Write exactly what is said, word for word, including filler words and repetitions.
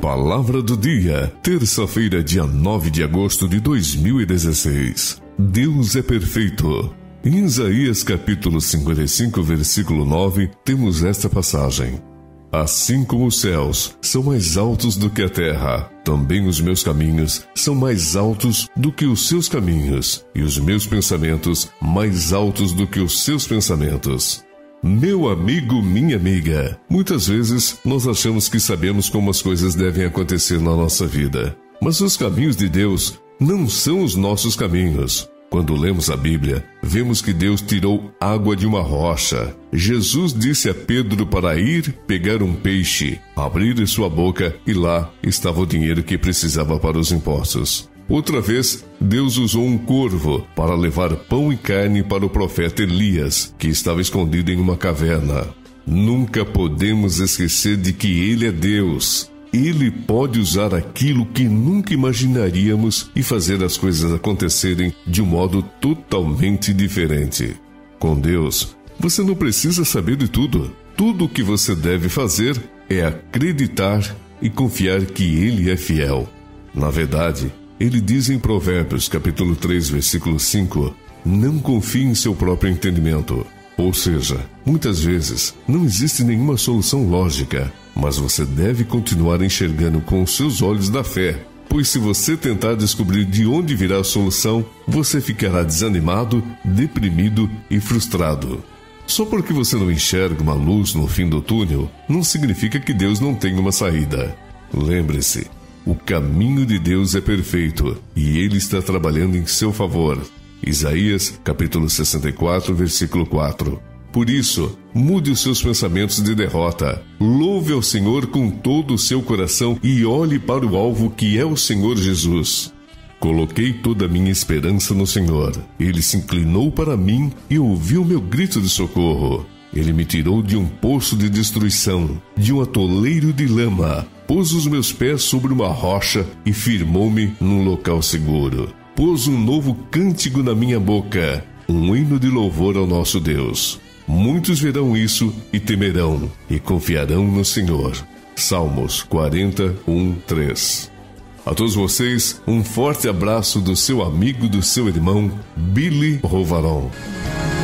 Palavra do dia, terça-feira, dia nove de agosto de dois mil e dezesseis. Deus é perfeito. Em Isaías capítulo cinquenta e cinco, versículo nove, temos esta passagem. Assim como os céus são mais altos do que a terra, também os meus caminhos são mais altos do que os seus caminhos, e os meus pensamentos mais altos do que os seus pensamentos. Meu amigo, minha amiga, muitas vezes nós achamos que sabemos como as coisas devem acontecer na nossa vida, mas os caminhos de Deus não são os nossos caminhos. Quando lemos a Bíblia, vemos que Deus tirou água de uma rocha. Jesus disse a Pedro para ir pegar um peixe, abrir sua boca e lá estava o dinheiro que precisava para os impostos. Outra vez, Deus usou um corvo para levar pão e carne para o profeta Elias, que estava escondido em uma caverna. Nunca podemos esquecer de que Ele é Deus. Ele pode usar aquilo que nunca imaginaríamos e fazer as coisas acontecerem de um modo totalmente diferente. Com Deus, você não precisa saber de tudo. Tudo o que você deve fazer é acreditar e confiar que Ele é fiel. Na verdade, Ele diz em Provérbios, capítulo três, versículo cinco, não confie em seu próprio entendimento. Ou seja, muitas vezes não existe nenhuma solução lógica, mas você deve continuar enxergando com os seus olhos da fé, pois se você tentar descobrir de onde virá a solução, você ficará desanimado, deprimido e frustrado. Só porque você não enxerga uma luz no fim do túnel, não significa que Deus não tem uma saída. Lembre-se, o caminho de Deus é perfeito e Ele está trabalhando em seu favor. Isaías, capítulo sessenta e quatro, versículo quatro. Por isso, mude os seus pensamentos de derrota. Louve ao Senhor com todo o seu coração e olhe para o alvo que é o Senhor Jesus. Coloquei toda a minha esperança no Senhor. Ele se inclinou para mim e ouviu meu grito de socorro. Ele me tirou de um poço de destruição, de um atoleiro de lama. Pôs os meus pés sobre uma rocha e firmou-me num local seguro. Pôs um novo cântico na minha boca, um hino de louvor ao nosso Deus. Muitos verão isso e temerão, e confiarão no Senhor. Salmos quarenta, um, três. A todos vocês, um forte abraço do seu amigo, do seu irmão, Billy Rovaron.